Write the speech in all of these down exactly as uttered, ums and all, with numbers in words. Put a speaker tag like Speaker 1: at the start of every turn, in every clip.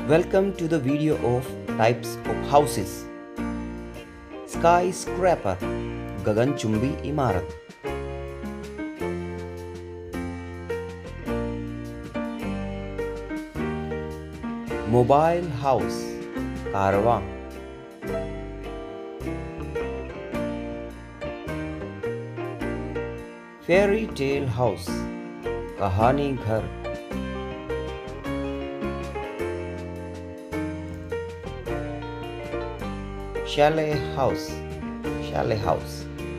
Speaker 1: Welcome to the video of types of houses. Skyscraper, गगनचुंबी इमारत. Mobile house, कारवां. Fairy tale house, कहानी घर. Chalet house, chalet house.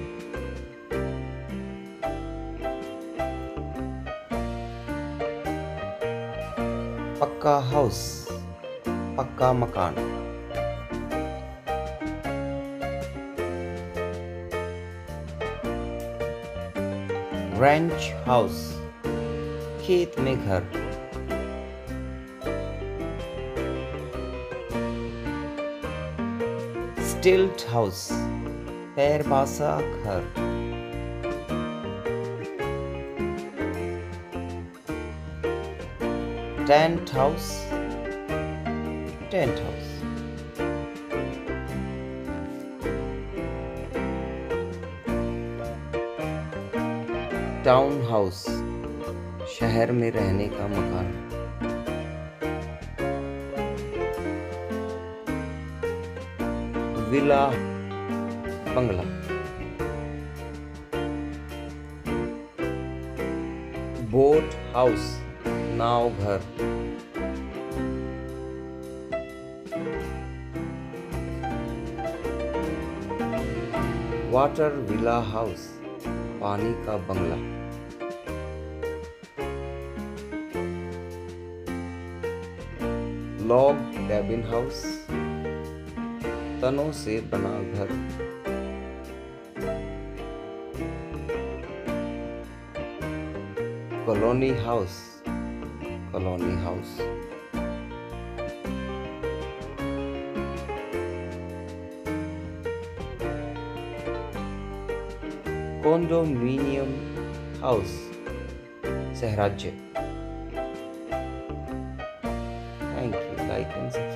Speaker 1: Pucca house, पक्का मकान. Ranch house, खेत में घर. Stilt house, पैर बासा घर. Tent house, tent house. Town house, शहर में रहने का मकान. विला, बंगला. बोट हाउस, नाव घर. वाटर विला हाउस, पानी का बंगला. लॉग कैबिन हाउस, तनों से बना घर. Colony house, colony house. Condominium house, सहराज्य. Thank you. Like and